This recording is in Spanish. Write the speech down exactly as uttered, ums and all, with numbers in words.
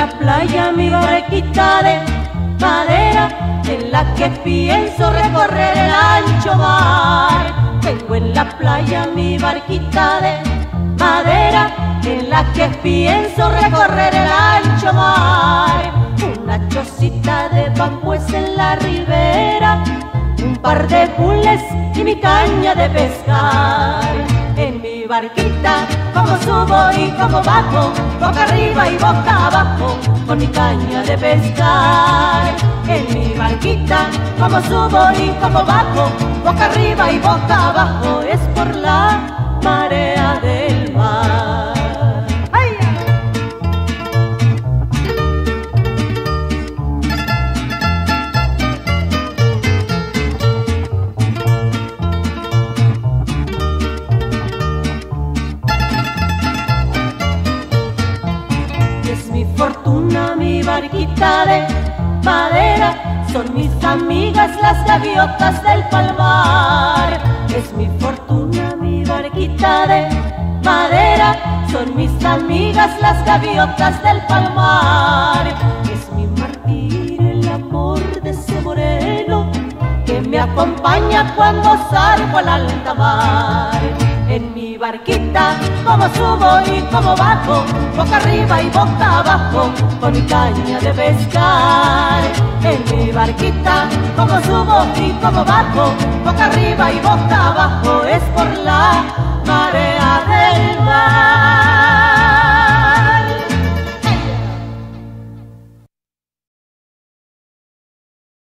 la playa mi barquita de madera, en la que pienso recorrer el ancho mar. Tengo en la playa mi barquita de madera, en la que pienso recorrer el ancho mar. Una chocita de bambúes en la ribera, un par de bules y mi caña de pescar. En mi barquita, como subo y como bajo, boca arriba y boca abajo, con mi caña de pescar. En mi barquita, como subo y como bajo, boca arriba y boca abajo, es por la marea del mar. Fortuna mi barquita de madera, son mis amigas las gaviotas del palmar. Es mi fortuna mi barquita de madera, son mis amigas las gaviotas del palmar. Es mi martir el amor de ese moreno que me acompaña cuando salgo al alta mar. En mi barquita, como subo y como bajo, boca arriba y boca abajo, con mi caña de pescar. En mi barquita, como subo y como bajo, boca arriba y boca abajo, es por la marea del mar.